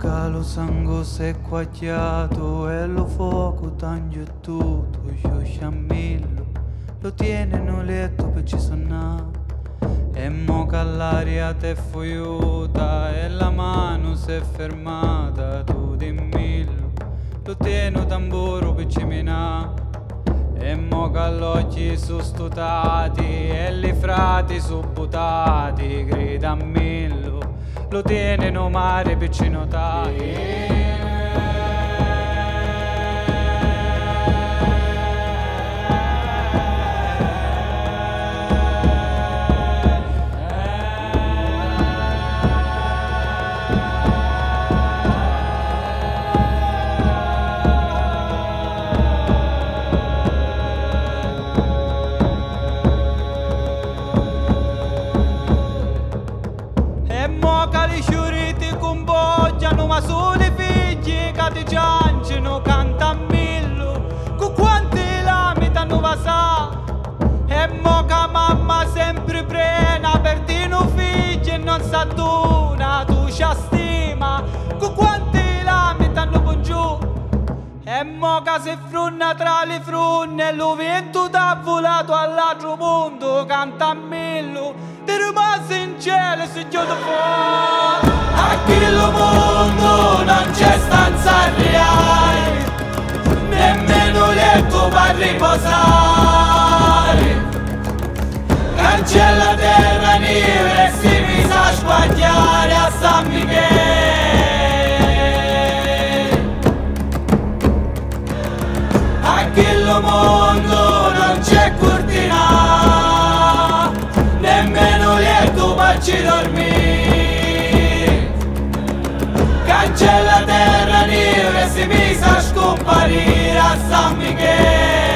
Moca lo sangue si è quagliato e lo fuoco tange tutto, io sciammillo, lo tiene nel letto per ci sonnare. E moca l'aria te fuiuta e la mano si è fermata, tu dimmillo, lo tiene tamburo per ci menà. E moca gli occhi sostutati e li frati subbutati, grida a millo, lo tiene no mare piccino tati. Ma solo i figli che ti cianciano canta a millo, con quanti lami t'hanno passato. E mo che mamma sempre prena per dire un figlio e non s'adduna, tu ci stima, con quanti lami t'hanno giù. E mo che si frunna tra le frunne, lo vento t'ha volato all'altro mondo, canta a millo, ti rimase in cielo e si chiude fuori. A quello mondo non c'è stanza reale, nemmeno letto per riposare. Cancella terra nera e si misa a squagliare a San Michele. A quello mondo non c'è cortina, nemmeno letto per ci dormire. Cancella terra nera e si mise a scomparire a San Michele.